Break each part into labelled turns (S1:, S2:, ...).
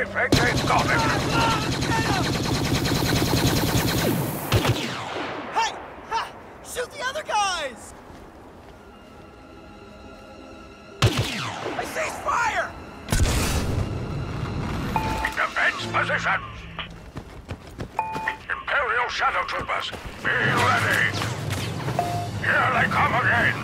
S1: I think they've got it.
S2: Hey! Ha! Shoot the other guys! I cease fire!
S1: Defense positions! Imperial Shadow Troopers, be ready! Here they come again!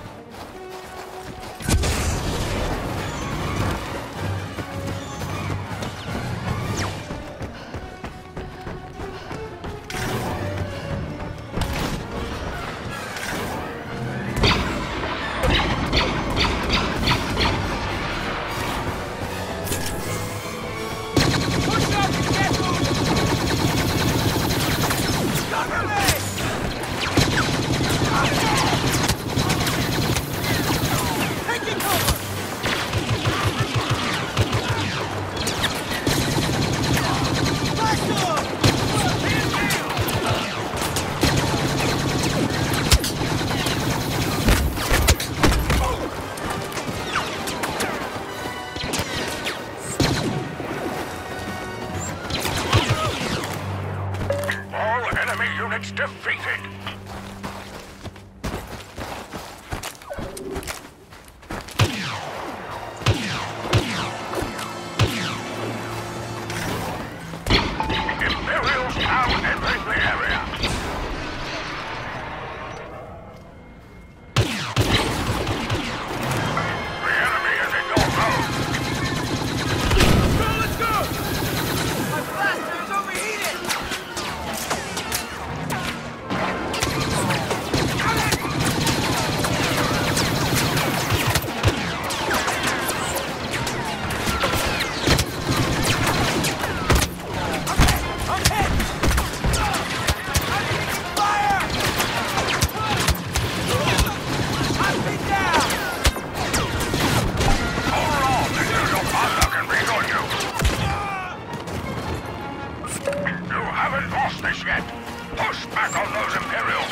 S1: Units defeated! Imperials now entering the area! The enemy is in your road!
S2: Let's go! My blaster is overheated!
S1: Yet. Push back on those Imperials!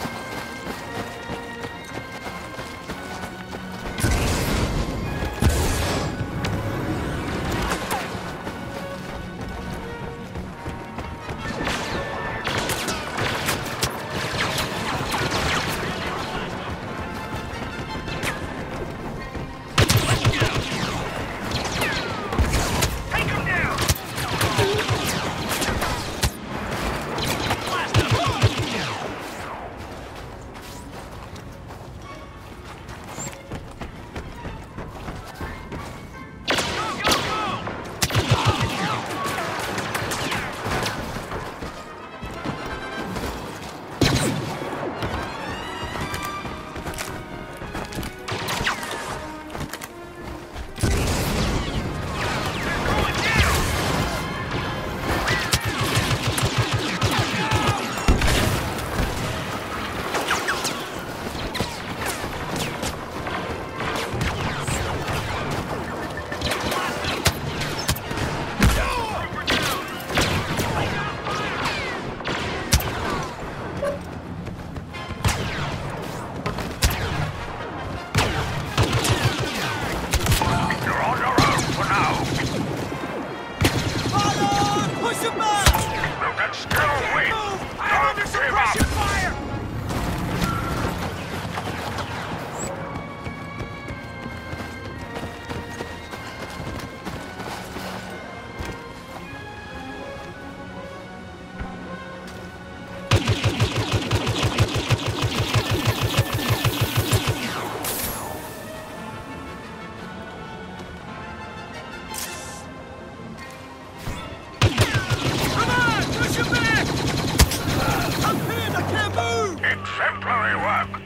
S1: Exemplary work!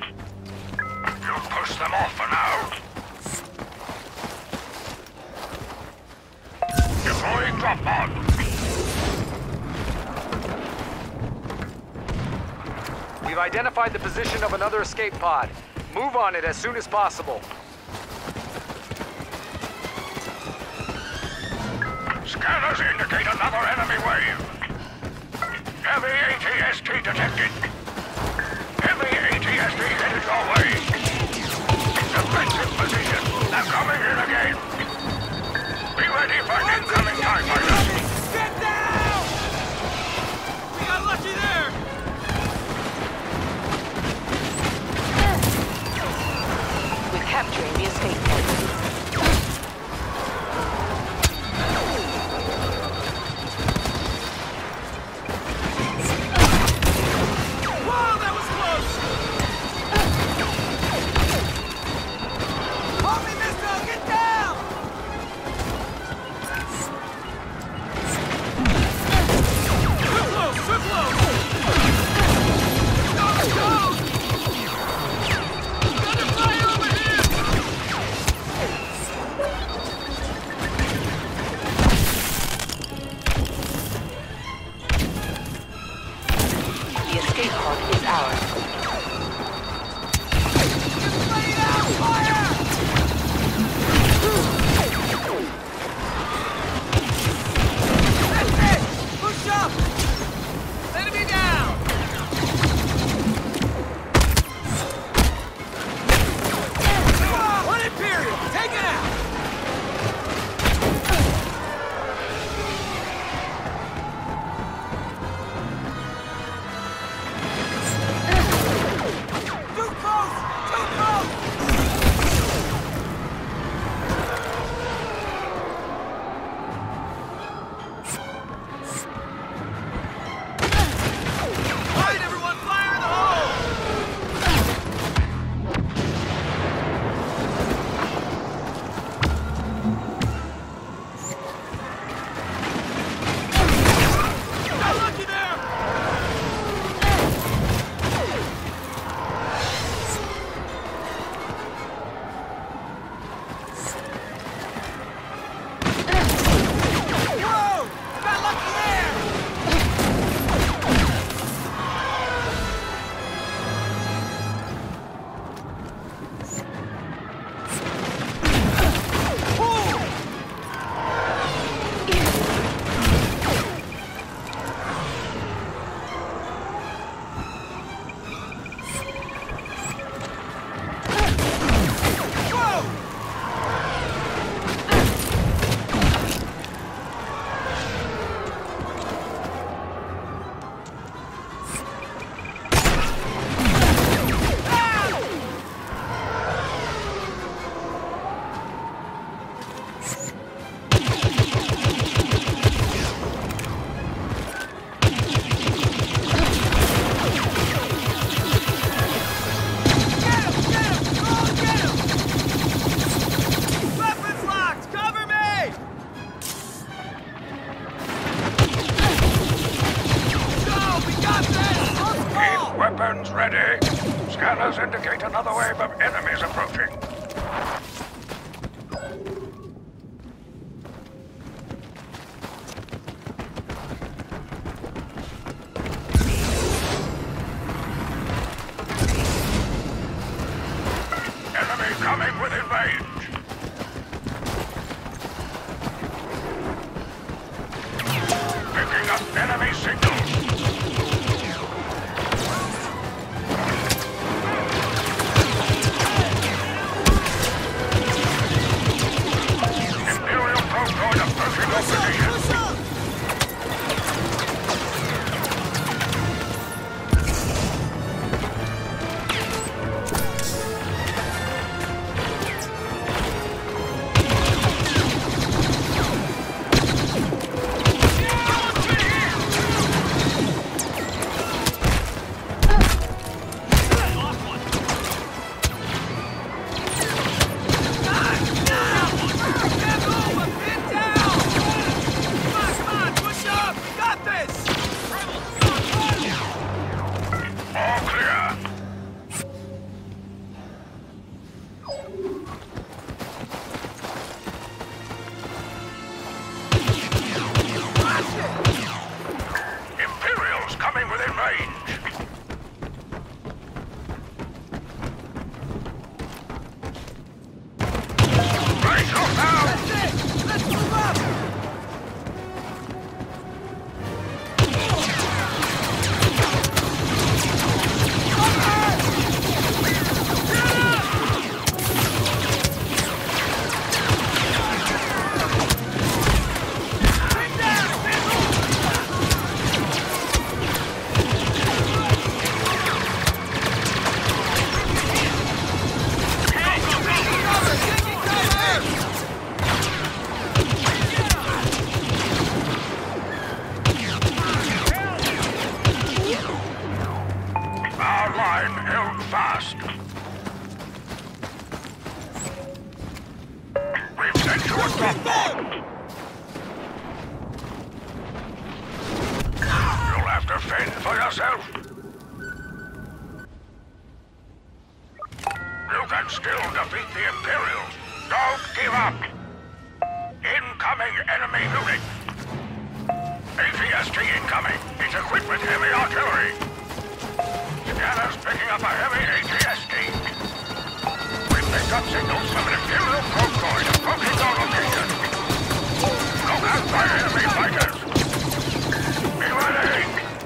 S1: You'll push them off for now. Deploying drop pod.
S3: We've identified the position of another escape pod. Move on it as soon as possible.
S1: Scanners indicate another enemy wave. Heavy ATST detected. Heavy ATST headed your way. Defensive position. They're coming in again. Be ready for an incoming TIE fighter.
S4: capturing the escape point.
S2: Whoa, that was close! Hold me, mister! Get down! Too close! Too close! Go! Go! Got a fire over here!
S4: The escape pod is ours.
S2: Lay down! Fire! That's it! Push up! Enemy down! One Imperial! Take it out! Too close! Too close! All right, everyone, fire in the hole! Got lucky there! Whoa! Got lucky there! Whoa! Whoa! Get him! Get him! Oh, get him! Weapons locked! Cover me! Go! We got this! Let's
S1: Keep
S2: go!
S1: weapons ready. Scanners indicate another wave of enemies approaching. Enemy coming within range. Picking up enemy signals. Imperial Protoid approaching our position.
S2: Push up!
S1: All clear. Imperials coming within range. Right off now.
S2: Let's move up!
S1: You'll have to fend for yourself. You can still defeat the Imperials. Don't give up. Incoming enemy unit. ATST incoming. It's equipped with heavy artillery. Scanner's picking up a heavy ATST. We've picked up signals from an Imperial convoy approaching our location. Look out for enemy fighters. Be ready.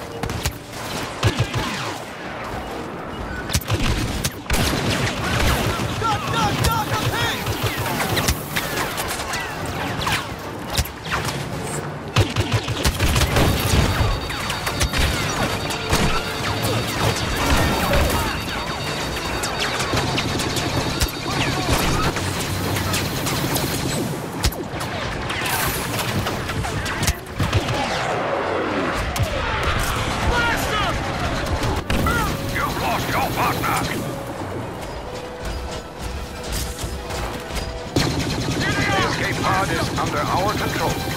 S1: You've lost your partner.
S3: The escape pod is under our control.